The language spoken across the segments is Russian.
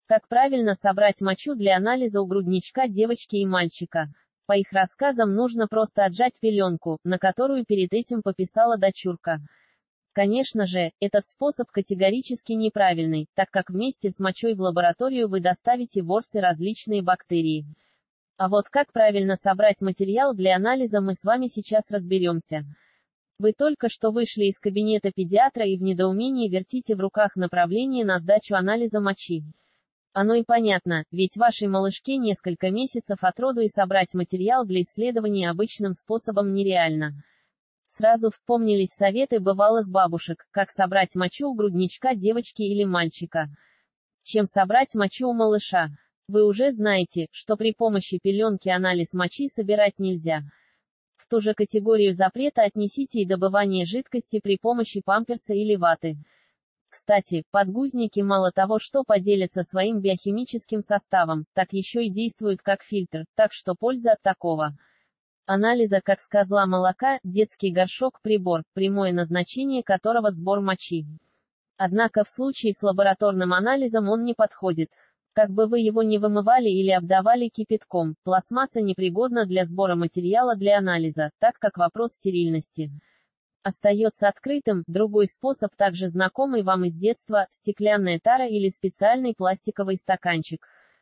Как правильно собрать мочу для анализа у грудничка девочки и мальчика? По их рассказам нужно просто отжать пеленку, на которую перед этим пописала дочурка. Конечно же, этот способ категорически неправильный, так как вместе с мочой в лабораторию вы доставите ворсы различные бактерии. А вот как правильно собрать материал для анализа мы с вами сейчас разберемся. Вы только что вышли из кабинета педиатра и в недоумении вертите в руках направление на сдачу анализа мочи. Оно и понятно, ведь вашей малышке несколько месяцев от роду и собрать материал для исследования обычным способом нереально. Сразу вспомнились советы бывалых бабушек, как собрать мочу у грудничка девочки или мальчика. Чем собрать мочу у малыша? Вы уже знаете, что при помощи пеленки анализ мочи собирать нельзя. В ту же категорию запрета отнесите и добывание жидкости при помощи памперса или ваты. Кстати, подгузники мало того, что поделятся своим биохимическим составом, так еще и действуют как фильтр, так что польза от такого анализа, как с козла молока, детский горшок, прибор, прямое назначение которого сбор мочи. Однако в случае с лабораторным анализом он не подходит. Как бы вы его ни вымывали или обдавали кипятком, пластмасса непригодна для сбора материала для анализа, так как вопрос стерильности остается открытым. Другой способ, также знакомый вам из детства, стеклянная тара или специальный пластиковый стаканчик.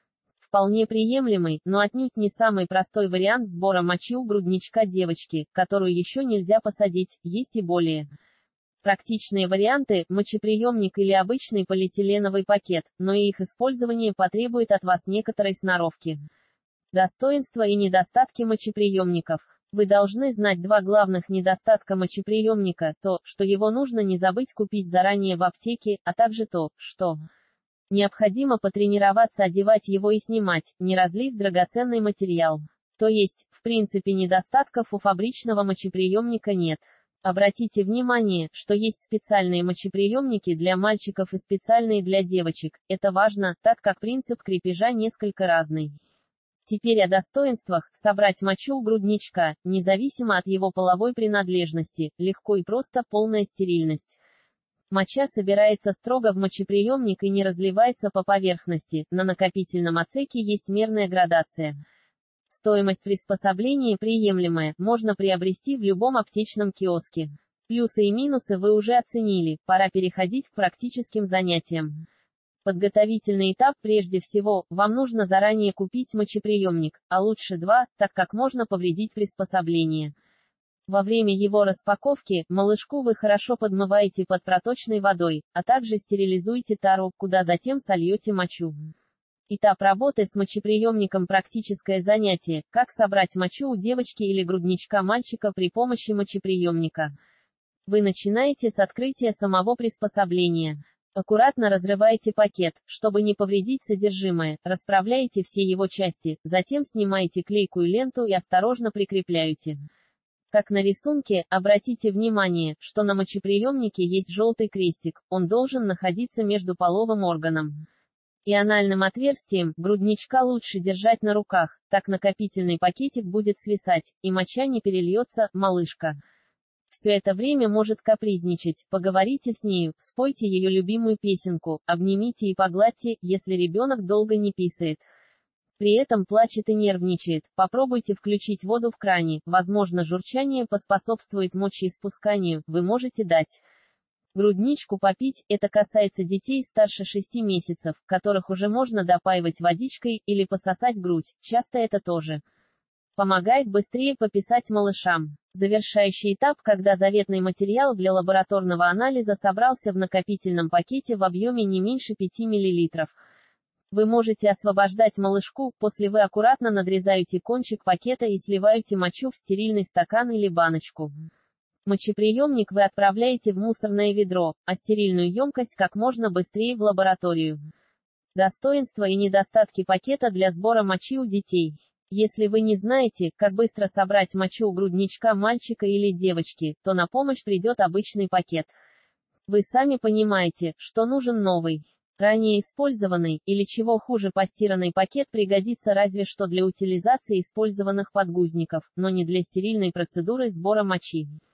Вполне приемлемый, но отнюдь не самый простой вариант сбора мочи у грудничка девочки, которую еще нельзя посадить, есть и более практичные варианты, мочеприемник или обычный полиэтиленовый пакет, но и их использование потребует от вас некоторой сноровки. Достоинства и недостатки мочеприемников. Вы должны знать два главных недостатка мочеприемника, то, что его нужно не забыть купить заранее в аптеке, а также то, что необходимо потренироваться одевать его и снимать, не разлив драгоценный материал. То есть, в принципе недостатков у фабричного мочеприемника нет. Обратите внимание, что есть специальные мочеприемники для мальчиков и специальные для девочек. Это важно, так как принцип крепежа несколько разный. Теперь о достоинствах. Собрать мочу у грудничка, независимо от его половой принадлежности, легко и просто, полная стерильность. Моча собирается строго в мочеприемник и не разливается по поверхности, на накопительном отсеке есть мерная градация. Стоимость приспособления приемлемая, можно приобрести в любом аптечном киоске. Плюсы и минусы вы уже оценили, пора переходить к практическим занятиям. Подготовительный этап. Прежде всего, вам нужно заранее купить мочеприемник, а лучше два, так как можно повредить приспособление. Во время его распаковки, малышку вы хорошо подмываете под проточной водой, а также стерилизуете тару, куда затем сольете мочу. Этап работы с мочеприемником. Практическое занятие, как собрать мочу у девочки или грудничка мальчика при помощи мочеприемника. Вы начинаете с открытия самого приспособления. Аккуратно разрываете пакет, чтобы не повредить содержимое, расправляете все его части, затем снимаете клейкую ленту и осторожно прикрепляете. Как на рисунке, обратите внимание, что на мочеприемнике есть желтый крестик, он должен находиться между половым органом и анальным отверстием. Грудничка лучше держать на руках, так накопительный пакетик будет свисать, и моча не перельется. Малышка все это время может капризничать, поговорите с нею, спойте ее любимую песенку, обнимите и погладьте, если ребенок долго не писает. При этом плачет и нервничает, попробуйте включить воду в кране, возможно журчание поспособствует мочеиспусканию, вы можете дать грудничку попить, это касается детей старше 6 месяцев, которых уже можно допаивать водичкой, или пососать грудь, часто это тоже помогает быстрее пописать малышам. Завершающий этап, когда заветный материал для лабораторного анализа собрался в накопительном пакете в объеме не меньше 5 мл. Вы можете освобождать малышку, после вы аккуратно надрезаете кончик пакета и сливаете мочу в стерильный стакан или баночку. Мочеприемник вы отправляете в мусорное ведро, а стерильную емкость как можно быстрее в лабораторию. Достоинства и недостатки пакета для сбора мочи у детей. Если вы не знаете, как быстро собрать мочу у грудничка мальчика или девочки, то на помощь придет обычный пакет. Вы сами понимаете, что нужен новый, ранее использованный, или чего хуже постиранный пакет пригодится разве что для утилизации использованных подгузников, но не для стерильной процедуры сбора мочи.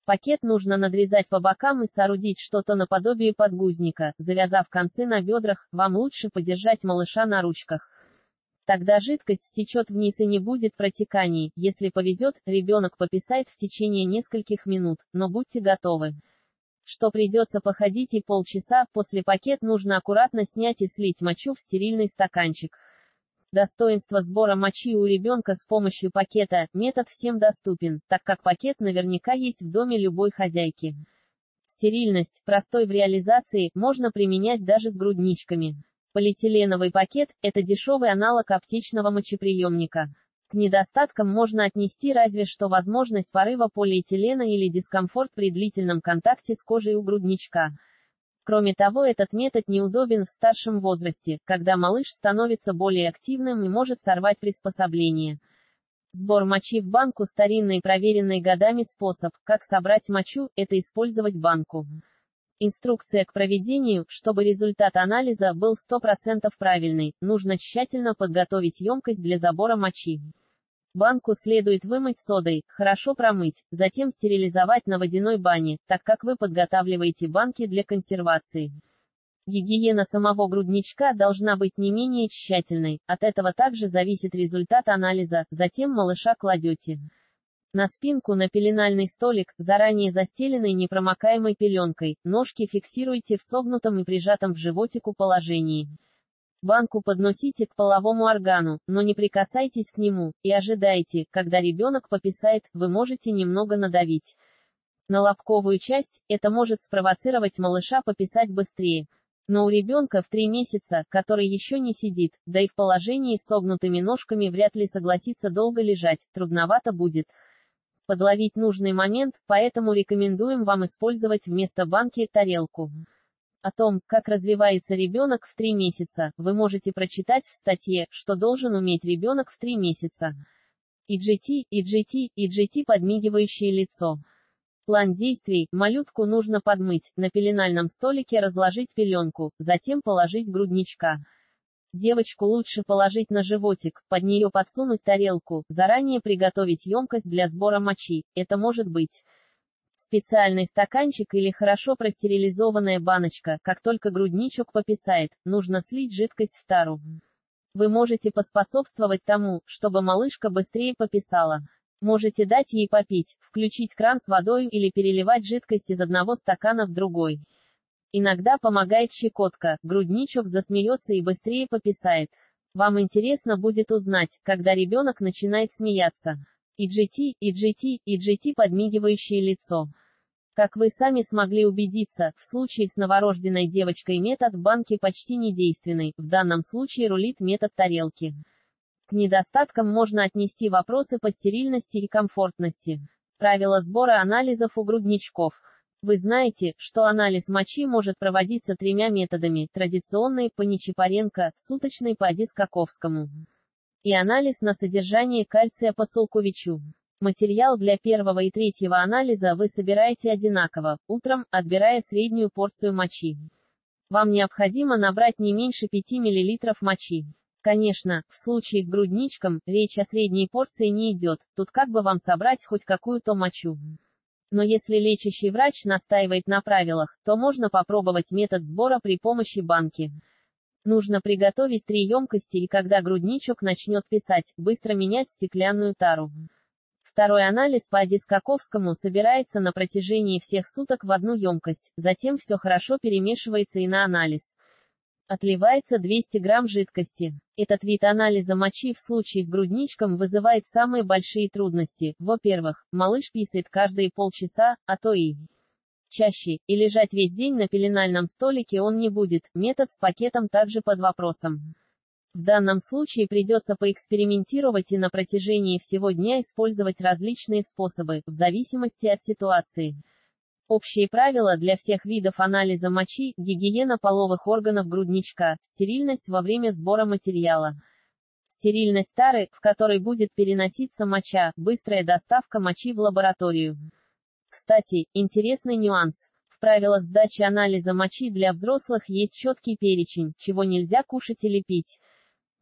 Пакет нужно надрезать по бокам и соорудить что-то наподобие подгузника, завязав концы на бедрах, вам лучше подержать малыша на ручках. Тогда жидкость стечет вниз и не будет протеканий, если повезет, ребенок пописает в течение нескольких минут, но будьте готовы, что придется походить и полчаса, после пакет нужно аккуратно снять и слить мочу в стерильный стаканчик. Достоинство сбора мочи у ребенка с помощью пакета, метод всем доступен, так как пакет наверняка есть в доме любой хозяйки. Стерильность, простой в реализации, можно применять даже с грудничками. Полиэтиленовый пакет – это дешевый аналог аптечного мочеприемника. К недостаткам можно отнести разве что возможность порыва полиэтилена или дискомфорт при длительном контакте с кожей у грудничка. Кроме того, этот метод неудобен в старшем возрасте, когда малыш становится более активным и может сорвать приспособление. Сбор мочи в банку – старинный и проверенный годами способ, как собрать мочу – это использовать банку. Инструкция к проведению, чтобы результат анализа был 100% правильный, нужно тщательно подготовить емкость для забора мочи. Банку следует вымыть содой, хорошо промыть, затем стерилизовать на водяной бане, так как вы подготавливаете банки для консервации. Гигиена самого грудничка должна быть не менее тщательной, от этого также зависит результат анализа, затем малыша кладете на спинку на пеленальный столик, заранее застеленный непромокаемой пеленкой, ножки фиксируйте в согнутом и прижатом к животику положении. Банку подносите к половому органу, но не прикасайтесь к нему, и ожидайте, когда ребенок пописает, вы можете немного надавить на лобковую часть, это может спровоцировать малыша пописать быстрее. Но у ребенка в 3 месяца, который еще не сидит, да и в положении с согнутыми ножками вряд ли согласится долго лежать, трудновато будет подловить нужный момент, поэтому рекомендуем вам использовать вместо банки тарелку. О том, как развивается ребенок в 3 месяца, вы можете прочитать в статье «Что должен уметь ребенок в 3 месяца». EGT, подмигивающее лицо. План действий: малютку нужно подмыть, на пеленальном столике разложить пеленку, затем положить грудничка. Девочку лучше положить на животик, под нее подсунуть тарелку, заранее приготовить емкость для сбора мочи, это может быть специальный стаканчик или хорошо простерилизованная баночка. Как только грудничок пописает, нужно слить жидкость в тару. Вы можете поспособствовать тому, чтобы малышка быстрее пописала. Можете дать ей попить, включить кран с водой или переливать жидкость из одного стакана в другой. Иногда помогает щекотка, грудничок засмеется и быстрее пописает. Вам интересно будет узнать, когда ребенок начинает смеяться. EGT, подмигивающее лицо. Как вы сами смогли убедиться, в случае с новорожденной девочкой метод банки почти недейственный, в данном случае рулит метод тарелки. К недостаткам можно отнести вопросы по стерильности и комфортности. Правила сбора анализов у грудничков. Вы знаете, что анализ мочи может проводиться 3 методами: традиционный по Нечипоренко, суточный по Дискаковскому и анализ на содержание кальция по Солковичу. Материал для первого и третьего анализа вы собираете одинаково, утром, отбирая среднюю порцию мочи. Вам необходимо набрать не меньше 5 мл мочи. Конечно, в случае с грудничком, речь о средней порции не идет, тут как бы вам собрать хоть какую-то мочу. Но если лечащий врач настаивает на правилах, то можно попробовать метод сбора при помощи банки. Нужно приготовить 3 емкости и когда грудничок начнет писать, быстро менять стеклянную тару. Второй анализ по Дискаковскому собирается на протяжении всех суток в одну емкость, затем все хорошо перемешивается и на анализ отливается 200 грамм жидкости. Этот вид анализа мочи в случае с грудничком вызывает самые большие трудности. Во-первых, малыш писает каждые полчаса, а то и чаще, и лежать весь день на пеленальном столике он не будет. Метод с пакетом также под вопросом. В данном случае придется поэкспериментировать и на протяжении всего дня использовать различные способы, в зависимости от ситуации. Общие правила для всех видов анализа мочи: гигиена половых органов грудничка, стерильность во время сбора материала, стерильность тары, в которой будет переноситься моча, быстрая доставка мочи в лабораторию. Кстати, интересный нюанс. В правилах сдачи анализа мочи для взрослых есть четкий перечень, чего нельзя кушать или пить.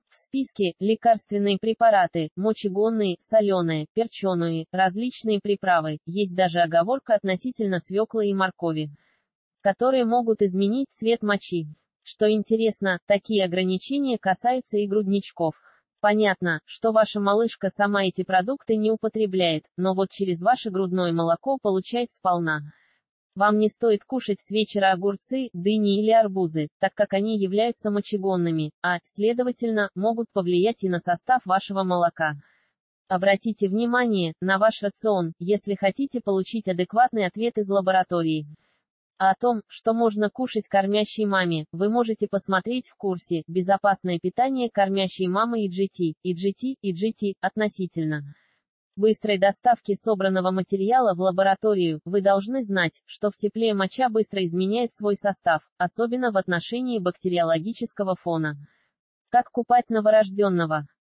В списке – лекарственные препараты, мочегонные, соленые, перченые, различные приправы, есть даже оговорка относительно свеклы и моркови, которые могут изменить цвет мочи. Что интересно, такие ограничения касаются и грудничков. Понятно, что ваша малышка сама эти продукты не употребляет, но вот через ваше грудное молоко получает сполна. Вам не стоит кушать с вечера огурцы, дыни или арбузы, так как они являются мочегонными, а, следовательно, могут повлиять и на состав вашего молока. Обратите внимание на ваш рацион, если хотите получить адекватный ответ из лаборатории. А о том, что можно кушать кормящей маме, вы можете посмотреть в курсе «Безопасное питание кормящей мамы EGT относительно быстрой доставки собранного материала в лабораторию. Вы должны знать, что в тепле моча быстро изменяет свой состав, особенно в отношении бактериологического фона. Как купать новорожденного?